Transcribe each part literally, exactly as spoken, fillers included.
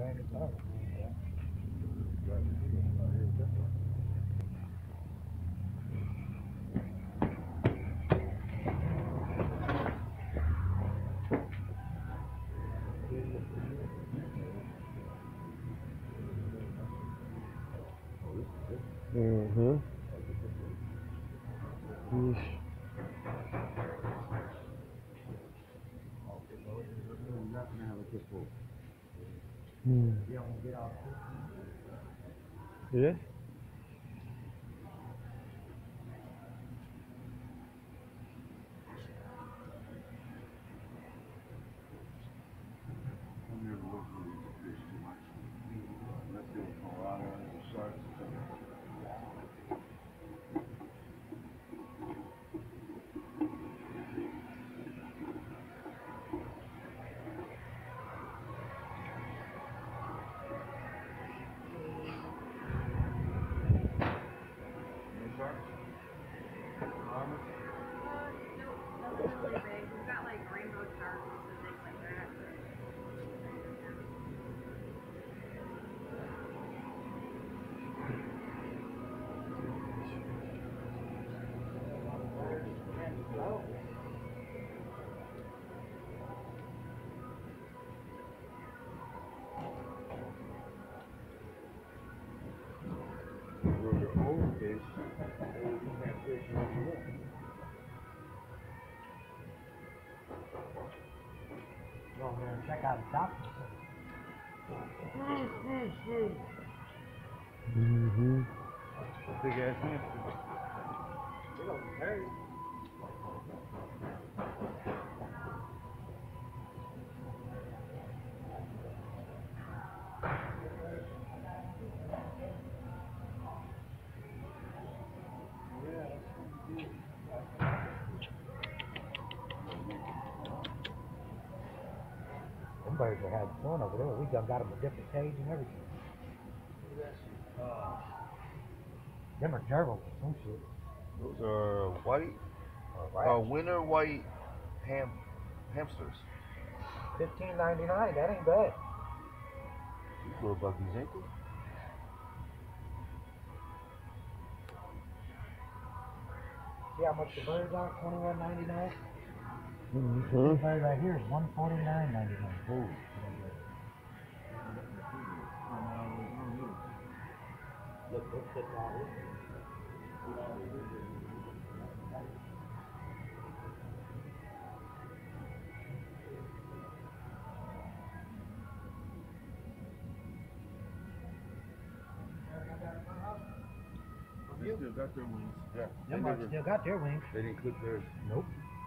brand new car. Mm-hmm. Yeesh. Hmm. Yeah? Go over there and check out the top. Mm-hmm. Big ass hamster. They don't hurt. Them birds are having fun over there. We done got them a different cage and everything. Uh, them are gerbils or some shit. Those are white, uh, winter white ham hamsters. Fifteen ninety nine. That ain't bad. These little buggies, ain't they? See how much the birds are? Twenty one ninety nine. Mm-hmm. This bird right here is one forty nine ninety nine. Oh. Look, look, look all this. They still got their wings. Yeah. They Them never, birds still got their wings. they didn't clip theirs. Nope.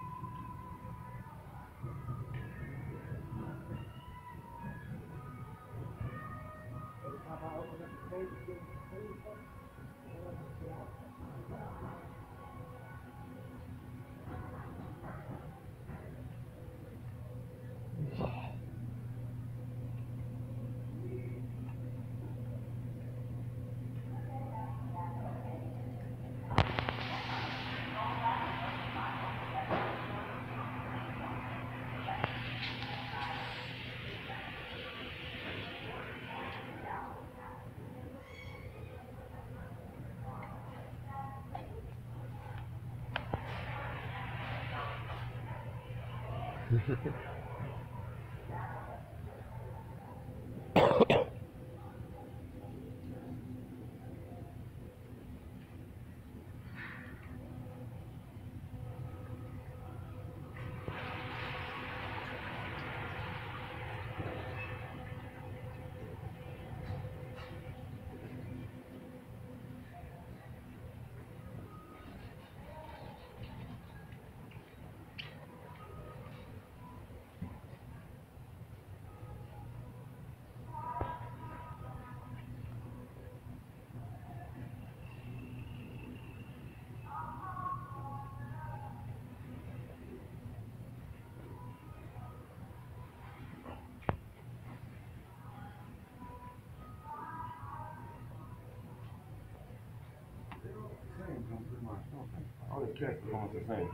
All the cats are going the same.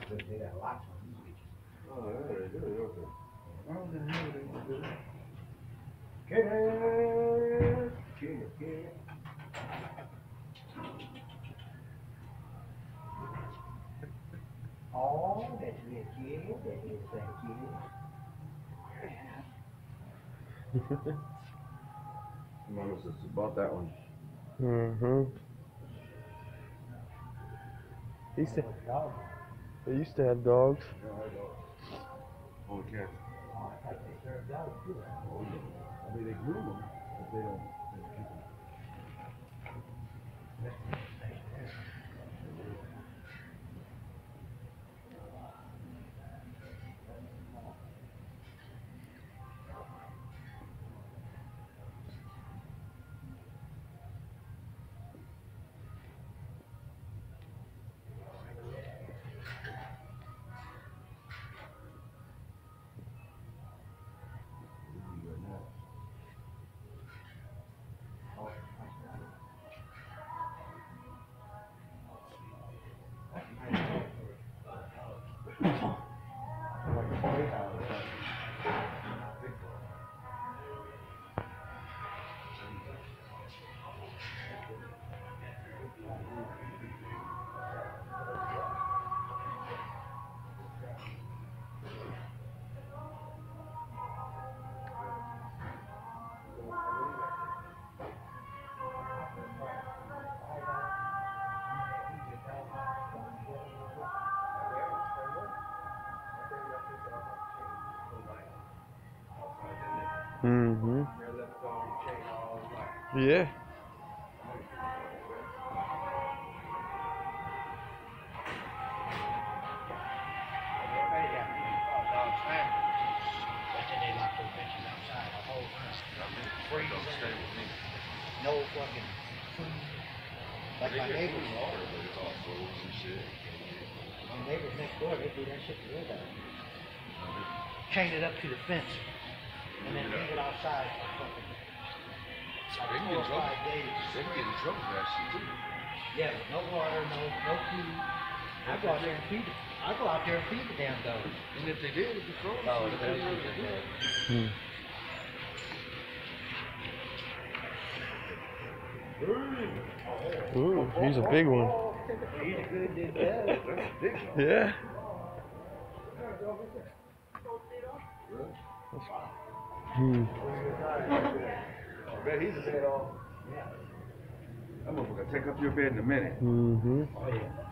They got lots of these bitches. Oh, yeah, they do, okay. How the hell they do that? Kid, kid, kid. Oh, that's me, kid. That is that kid. Mama says about that one. Mm-hmm. They used to, they used to have dogs. Oh, cat. Oh, I thought they served dogs too. Oh, yeah. I mean, they groom them, but they don't, they don't keep them. Mm-hmm. Yeah. No fucking food. Like my neighbors. My neighbors next door, they do that shit to their dog. Chain it up to the fence and then leave it outside for fucking like four or five days. They can get in trouble for that shit too. Yeah, no water, no no food. I go out there and feed it. I go out there and feed the damn dog. And if they did, it's control. Oh, it's better than that. Mm. Ooh, he's a big one. He's a good dude. Yeah. That's a big one. Yeah. Hmm. I bet he's a bed off. Yeah. That motherfucker take up your bed in a minute. Mm-hmm. Oh yeah.